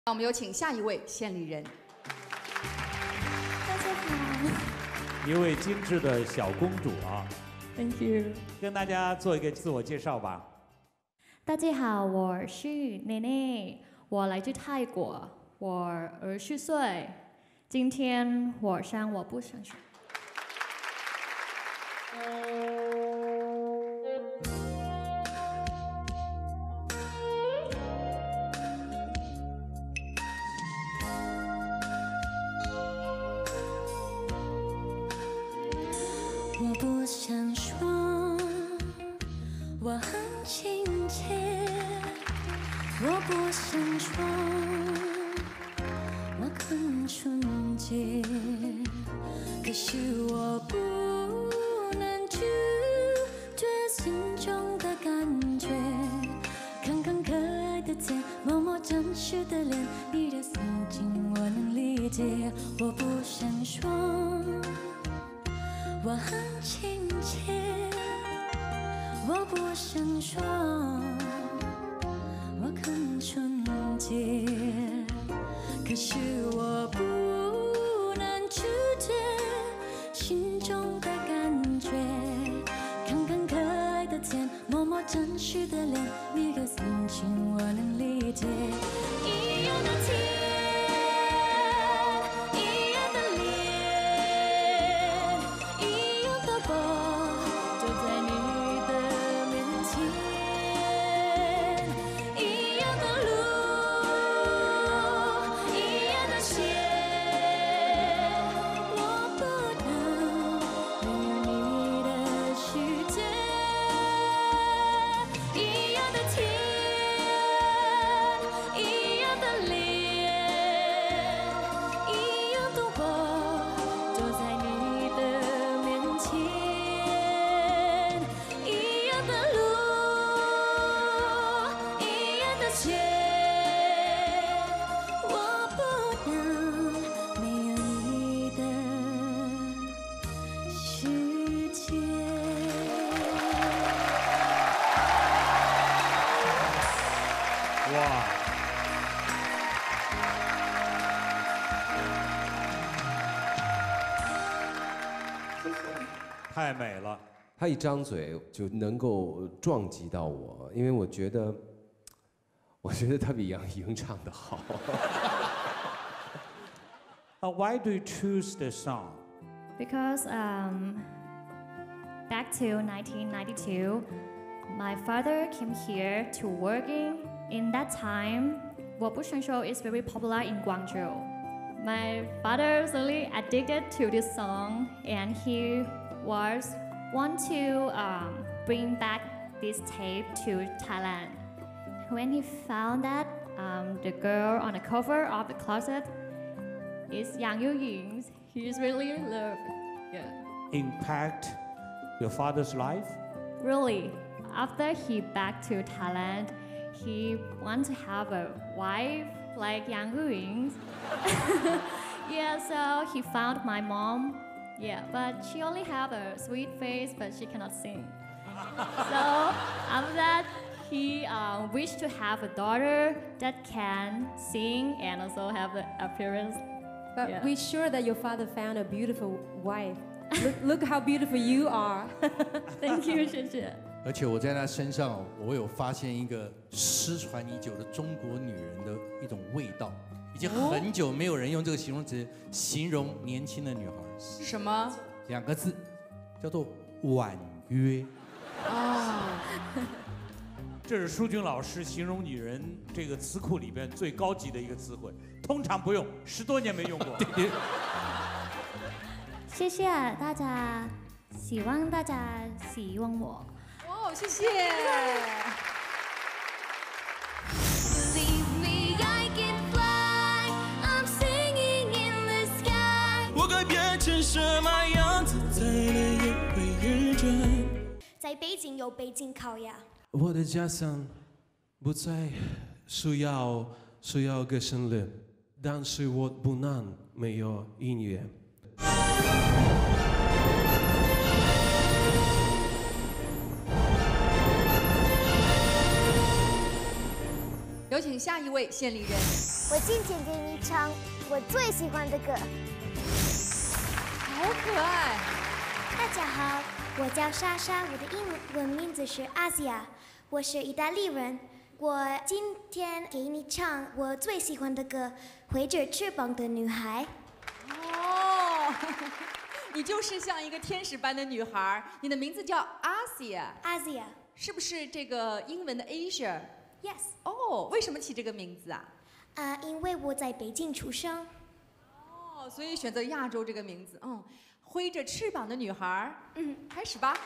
让我们有请下一位献礼人。 大家好。 一位精致的小公主啊 Thank you。 跟大家做一个自我介绍吧。 大家好，我是内内，我来自泰国，我20岁。今天我想我不想说。 我不想说，我很亲切。我不想说，我很纯洁。可是我不能拒绝心中的感觉。看看可爱的脸，摸摸真实的脸，你的心情我能理解。我不想说。 我很亲切，我不想说，我很纯洁，可是我不能拒绝心中的感觉。看看可爱的脸，摸摸真实的脸，你的心情我能理解。一样的天。 太美了， 他一张嘴就能够撞击到我，因为我觉得他比杨钰莹唱得好。 Why do you choose this song? Because back to 1992, my father came here to working. In that time, 我不想说 is very popular in Guangzhou. My father was really addicted to this song, and he want to bring back this tape to Thailand. When he found that the girl on the cover of the closet is Yang Yu-ying, he's really loved. Yeah. Impact your father's life? Really, after he back to Thailand, he want to have a wife like Yang Yu-ying. Yeah, so he found my mom. Yeah, but she only have a sweet face, but she cannot sing. So after that, he wished to have a daughter that can sing and also have the appearance. But yeah. we're sure that your father found a beautiful wife. Look how beautiful you are. Thank you, 谢谢。 而且我在他身上，我有发现一个失传已久的中国女人的一种味道。已经很久没有人用这个形容词形容年轻的女孩。 什么 ？2个字，叫做婉约。 哦， 这是舒君老师形容女人这个词库里边最高级的一个词汇，通常不用，10多年没用过。 谢谢大家，希望大家喜欢我。 哦，谢谢。 我该变成什么样子，才能也会认真？ 在北京有北京烤鸭。 我的家乡不再需要歌声了，但是我不能没有音乐。 有请请下一位献礼人。 我今天给你唱我最喜欢的歌。 好可爱！ 大家好，我叫莎莎，我的英文名字是阿西亚，我是意大利人。我今天给你唱我最喜欢的歌《挥着翅膀的女孩》。 哦，你就是像一个天使般的女孩。你的名字叫阿西亚， 阿西亚， 是不是这个英文的 Asia？Yes。哦，为什么起这个名字啊？ 因为我在北京出生。 哦，所以选择亚洲这个名字。嗯，挥着翅膀的女孩。开始吧。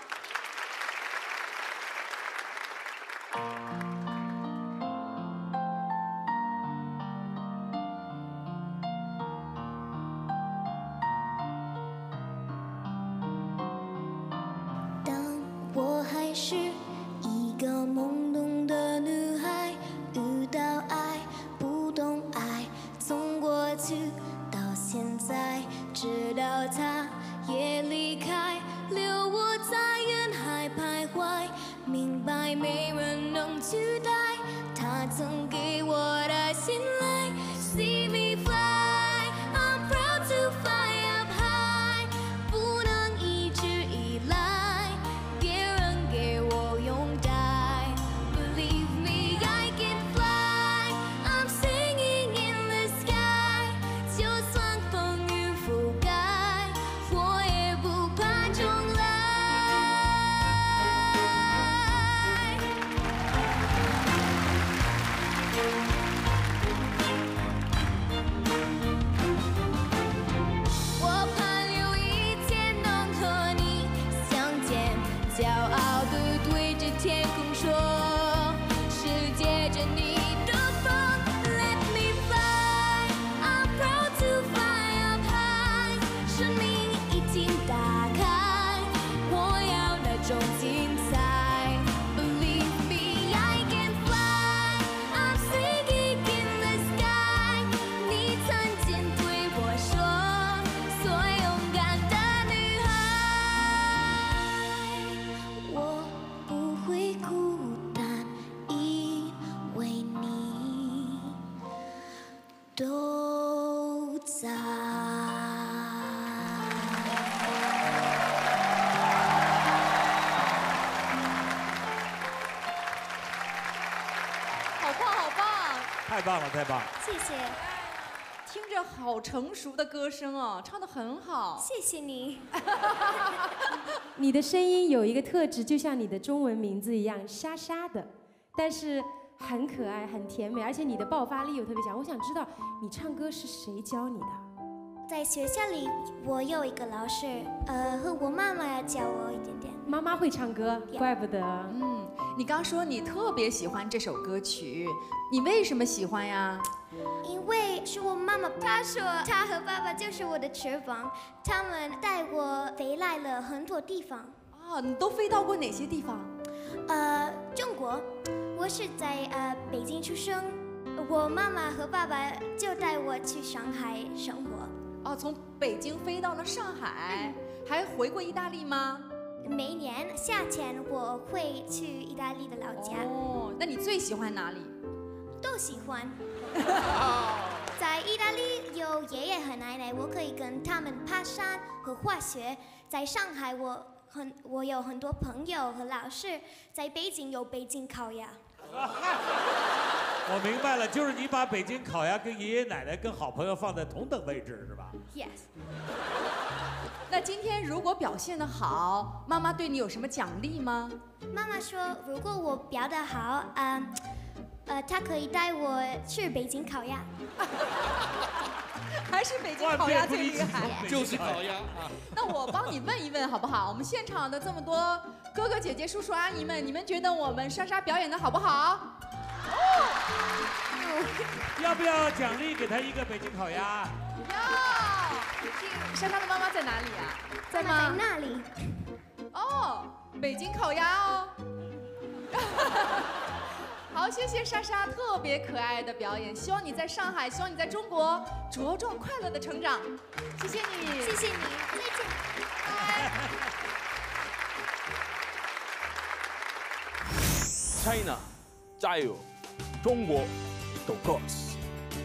当我还是一个懵懂的女孩，遇到爱，不懂爱，从过去到现在，直到他也离开，留我在人海徘徊，明白没人能取代他曾给我的信赖。See me fly, I'm proud to fly up high， 不能一直依赖别人给我拥戴。Believe me, I can fly, I'm singing in the sky， 就算风雨覆盖，我也不怕重来。我盼有一天能和你相见，骄傲地对着天空说，是借着你的风 Let me fly, I'm proud to fly up high， 生命已经打开，我要那种精彩。Believe me, I can fly, I'm singing in the sky， 你曾经对我说，做勇敢的女孩，我不会孤单，因为你都在。 好棒，好棒！ 太棒了，太棒了！ 谢谢， 听着好成熟的歌声哦，唱得很好。 谢谢你。 你的声音有一个特质，就像你的中文名字一样，沙沙的，但是很可爱、很甜美，而且你的爆发力又特别强。我想知道你唱歌是谁教你的？ 在学校里，我有一个老师，和我妈妈教我一点点。 妈妈会唱歌，怪不得。 你刚说你特别喜欢这首歌曲，你为什么喜欢呀？ 因为是我妈妈，她说她和爸爸就是我的翅膀，他们带我飞来了很多地方。 哦，你都飞到过哪些地方？ 中国，我是在北京出生，我妈妈和爸爸就带我去上海生活。 哦，从北京飞到了上海，还回过意大利吗？ 每年夏天我会去意大利的老家。 哦，那你最喜欢哪里？ 都喜欢。在意大利有爷爷和奶奶，我可以跟他们爬山和滑雪。在上海我有很多朋友和老师。在北京有北京烤鸭。 我明白了，就是你把北京烤鸭跟爷爷奶奶跟好朋友放在同等位置，是吧 ？Yes。 那今天如果表现得好，妈妈对你有什么奖励吗？ 妈妈说，如果我表得好，她可以带我去北京烤鸭。 还是北京烤鸭最厉害， 就是烤鸭啊！ 那我帮你问一问好不好？我们现场的这么多哥哥姐姐、叔叔阿姨们，你们觉得我们莎莎表演的好不好？ 要不要奖励给他一个北京烤鸭？ 要。莎莎的妈妈在哪里啊？在吗？ 在那里。 哦，北京烤鸭哦。好，谢谢莎莎特别可爱的表演，希望你在上海，希望你在中国茁壮快乐的成长。谢谢你， 谢谢你，再见，拜。 China，加油！中国斗 Cross。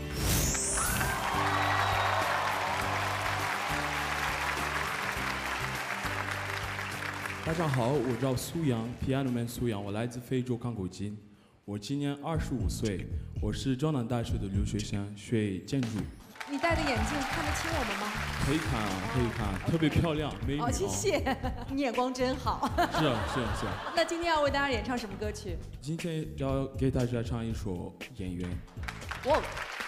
大家好，我叫苏阳 ，Piano Man 苏阳，我来自非洲刚果金，我今年25岁，我是中南大学的留学生，学建筑。 你戴的眼镜看得清我们吗？ 可以看啊，可以看，特别漂亮，美女。 哦，谢谢，你眼光真好。 是啊，是啊，是啊。 那今天要为大家演唱什么歌曲？ 今天要给大家唱一首《演员》。 哇。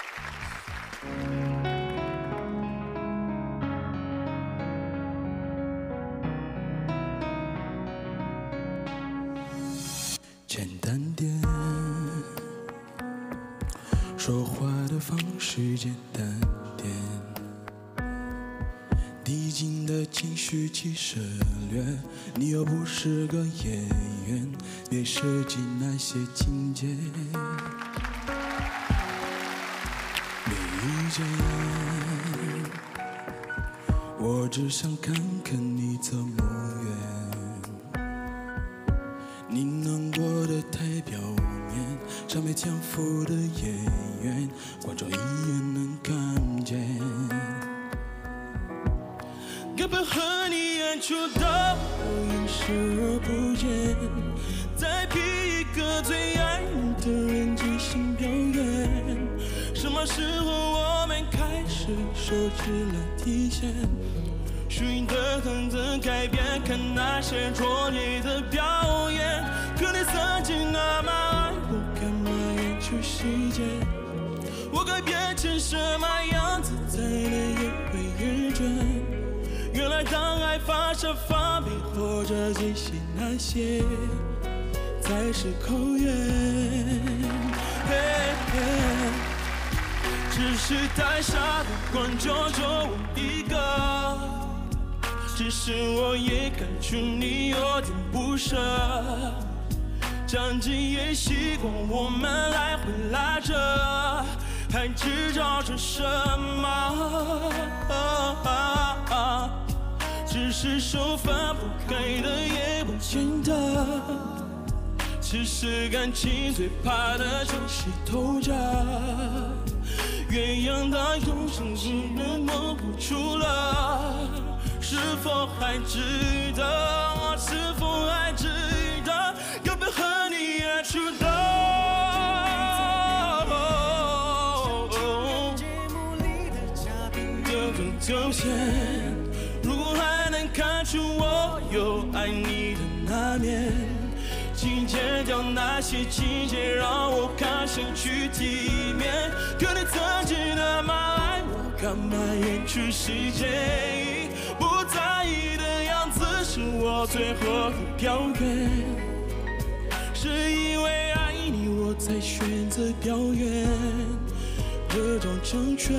简单点，说话的方式简单点，递进的情绪去省略。你又不是个演员，别设计那些情节。没意见，我只想看看你怎么圆。你难过的太表面，像没天赋的演员，观众一眼能看见。根本和你演出的我也视而不见，再逼一个最爱你的人即兴表演。什么时候我们开始收起了底线？属于的狠的改变，看那些拙劣的表演。可你曾经那么爱我，干嘛演出细节？我该变成什么样子才能越回越准？原来当爱发射方面或者这些那些，才是口诀。只是台下的观众就我一个。只是我也看出你有点不舍，将近也习惯我们来回拉扯，还执着着什么？只是手分不开的也不见得，其实感情最怕的就是透着，鸳鸯的永生只能摸不出了。是否还值得？是否还值得？根本和你演出的。丢分丢线，如果还能看出我有爱你的那面，请剪掉那些情节，让我看上去体面。可你曾经那么爱我，干嘛演出细节？不在意的样子是我最后的表演，是因为爱你我才选择表演这种成全。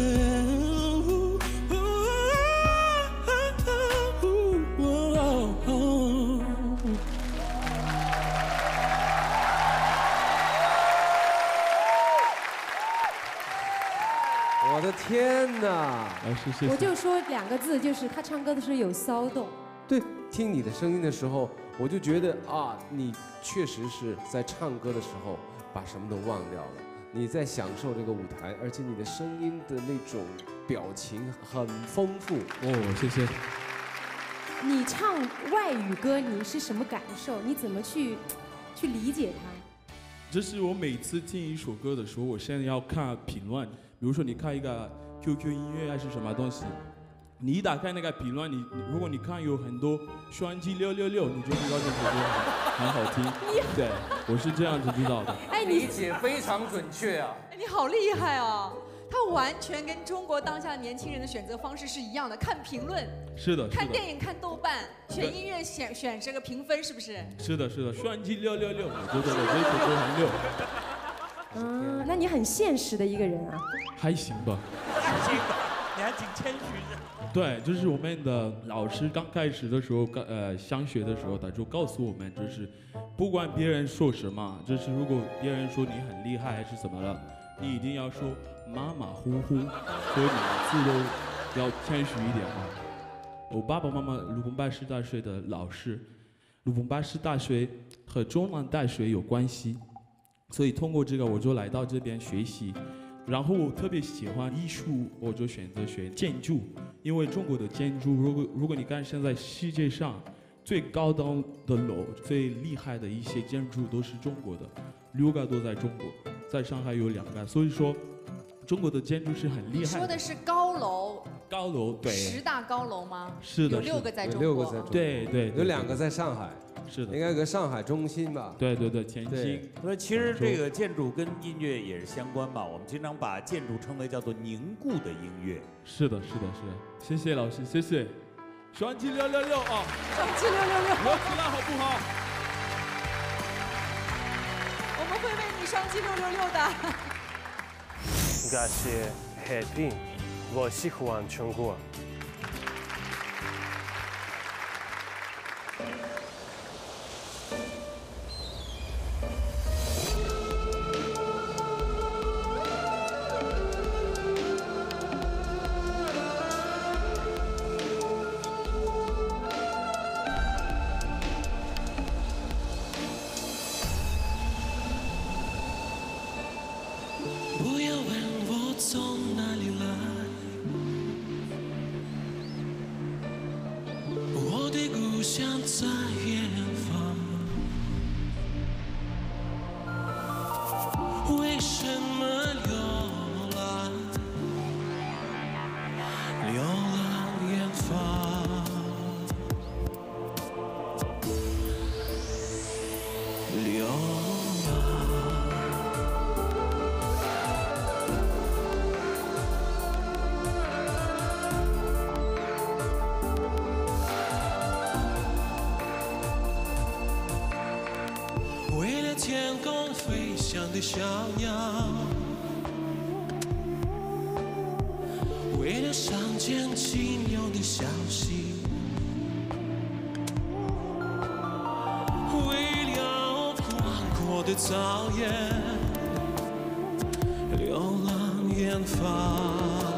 我的天哪！ 谢谢。 我就说2个字，就是他唱歌的时候有骚动。 对，听你的声音的时候，我就觉得啊，你确实是在唱歌的时候把什么都忘掉了，你在享受这个舞台，而且你的声音的那种表情很丰富。 哦，谢谢。 你唱外语歌，你是什么感受？你怎么去理解它？ 就是我每次听一首歌的时候，我现在要看评论。比如说你看一个 QQ 音乐还是什么东西，你一打开那个评论，如果你看有很多双击666，你就知道这首歌很好听。对，我是这样子知道的。 哎， 理解非常准确啊！ 你好厉害啊！他完全跟中国当下年轻人的选择方式是一样的，看评论。 是的。 看电影看豆瓣，选音乐选这个评分，是不是？ 是的，是的，双击666，我觉得我这首歌很溜。 那你很现实的一个人啊。 还行吧。 你还挺谦虚的。 对，就是我们的老师刚开始的时候，上学的时候，他就告诉我们，就是不管别人说什么，就是如果别人说你很厉害还是怎么了，你一定要说马马虎虎，所以你字都要谦虚一点嘛。我爸爸妈妈鲁邦巴士大学的老师，鲁邦巴士大学和中南大学有关系。 所以通过这个我就来到这边学习。然后我特别喜欢艺术，我就选择学建筑，因为中国的建筑，如果你看现在世界上最高档的楼、最厉害的一些建筑都是中国的，6个都在中国，在上海有2个，所以说中国的建筑是很厉害的。 你说的是高楼？ 高楼，对。 10大高楼吗？ 是的， 有6个在中国。 有6个在中国。 对， 有2个在上海。 是的， 应该有个上海中心吧？ 对，天津。 那其实这个建筑跟音乐也是相关吧？我们经常把建筑称为叫做凝固的音乐。 是的，谢谢老师，谢谢。双击666啊！ 双击666， 合起来好不好？ 我们会为你双击666的。 感谢海滨，我喜欢中国。 不要问我从哪里来，我的故乡在远方。为什么流浪？流浪远方。流天空飞翔的小鸟，为了上天奇妙的消息，为了广阔的草原，流浪远方。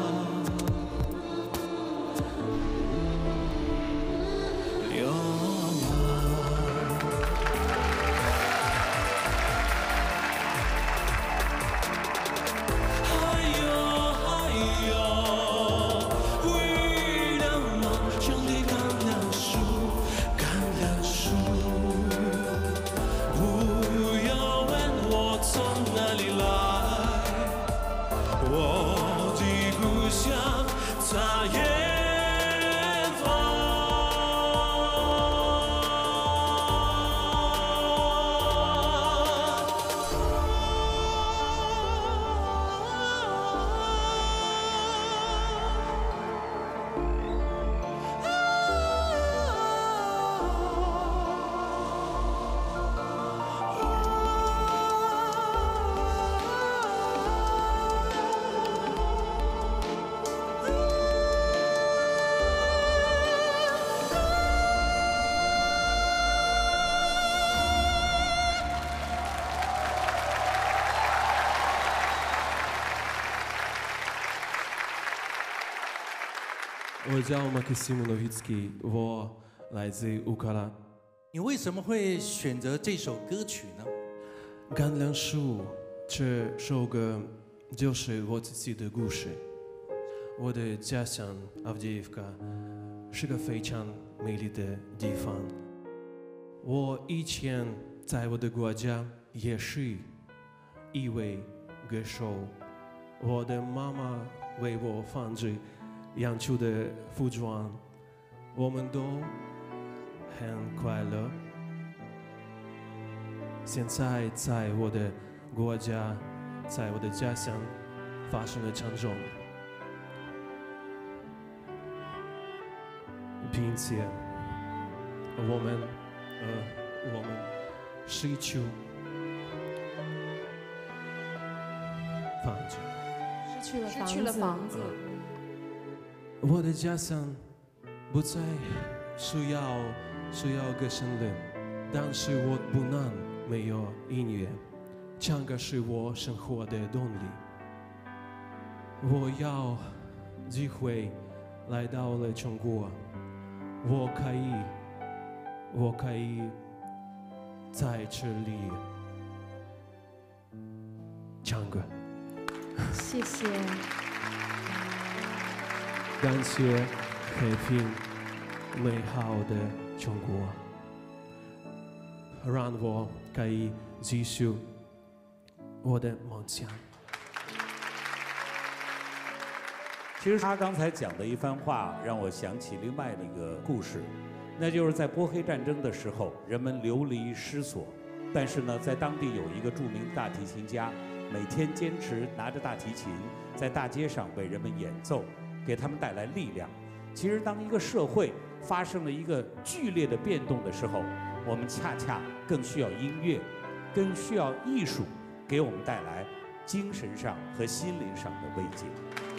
我叫马克西姆诺维茨基，我来自乌克兰。 你为什么会选择这首歌曲呢？ 橄榄树这首歌就是我自己的故事。我的家乡阿夫迪夫卡是个非常美丽的地方。我以前在我的国家也是一位歌手，我的妈妈为我纺织洋秋的服装，我们都很快乐。现在在我的国家，在我的家乡发生了战争，并且我们失去房子， 失去了房子。 我的家乡不再需要歌声了，但是我不能没有音乐。唱歌是我生活的动力。我要机会来到了中国，我可以在这里唱歌。 谢谢。 感谢和平美好的中国，让我可以继续我的梦想。 其实他刚才讲的一番话，让我想起另外的一个故事，那就是在波黑战争的时候，人们流离失所，但是呢，在当地有一个著名的大提琴家，每天坚持拿着大提琴在大街上为人们演奏，给他们带来力量。其实，当一个社会发生了一个剧烈的变动的时候，我们恰恰更需要音乐，更需要艺术，给我们带来精神上和心灵上的慰藉。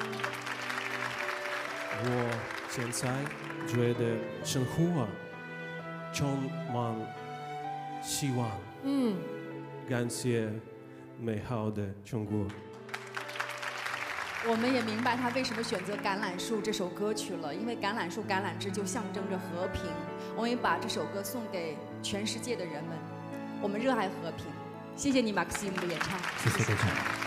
我现在觉得生活充满希望。感谢美好的中国。 我们也明白他为什么选择《橄榄树》这首歌曲了，因为橄榄树、橄榄枝就象征着和平。我们也把这首歌送给全世界的人们，我们热爱和平。谢谢你，马克西姆的演唱。 谢谢大家。